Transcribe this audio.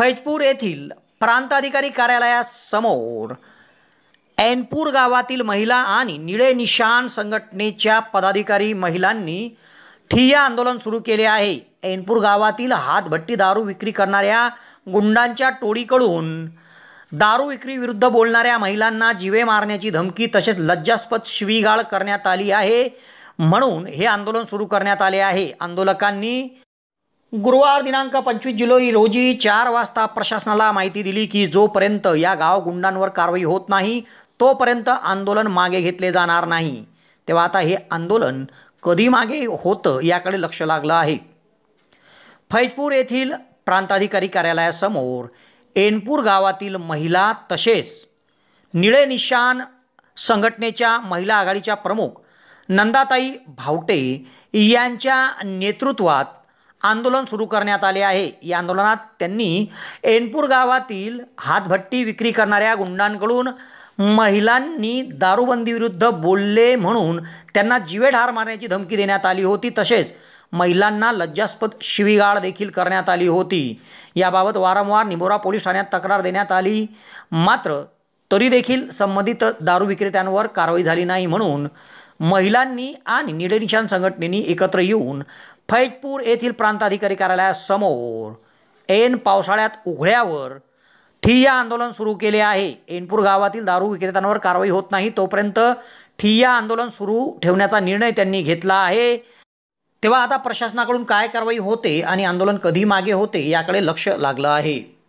फैजपूर येथील प्रांताधिकारी कार्यालयासमोर ऐनपूर गावातील महिला आणि निळे निशाण संघटनेच्या पदाधिकारी महिलांनी ठिय्या आंदोलन सुरू केले आहे। ऐनपूर गावातील हातभट्टी दारू विक्री करणाऱ्या गुंडांच्या टोळीकडून दारू विक्री विरुद्ध बोलणाऱ्या महिलांना जीवे मारण्याची धमकी तसेच लज्जास्पद शिवीगाळ करण्यात आली आहे, म्हणून हे आंदोलन सुरू करण्यात आले आहे। आंदोलकांनी गुरुवार दिनांक 25 जुलै रोजी 4 वाजता प्रशासनाला माहिती दिली की जोपर्यंत या गाव गुंडांवर कारवाई होत नाही तोपर्यंत आंदोलन मागे घेतले जाणार नाही। तेव्हा आता हे आंदोलन कधी मागे होतं याकडे लक्ष लागलं आहे। फैजपूर येथील प्रांताधिकारी कार्यालयासमोर ऐनपूर गावातील महिला तसेच निळे निशाण संघटनेच्या महिला आघाडीच्या प्रमुख नंदाताई भावटे यांच्या नेतृत्वात आंदोलन सुरू करण्यात आले आहे। या आंदोलनात त्यांनी ऐनपूर गावातील हातभट्टी विक्री करणाऱ्या गुंडांकडून महिलांनी दारूबंदी विरुद्ध बोलले म्हणून त्यांना जीवे ठार मारण्याची धमकी देण्यात आली होती, तसेच महिलांना लज्जास्पद शिवीगाळ देखील करण्यात आली होती। याबाबत वारंवार निमोरा पोलीस ठाण्यात तक्रार देण्यात आली, मात्र तरी देखील संबंधित दारू विक्रेत्यांवर कारवाई झाली नाही, म्हणून महिलांनी आणि निळे निशाण संघटनेने एकत्र येऊन फैजपूर येथील प्रांताधिकारी कार्यालयासमोर ऐन पावसाळ्यात उघड्यावर ठिय्या आंदोलन सुरू केले आहे। ऐनपूर गावातील दारू विक्रेत्यांवर कारवाई होत नाही तोपर्यंत ठिय्या आंदोलन सुरू ठेवण्याचा निर्णय त्यांनी घेतला आहे। तेव्हा आता प्रशासनाकडून काय कारवाई होते आणि आंदोलन कधी मागे होते याकडे लक्ष लागलं आहे।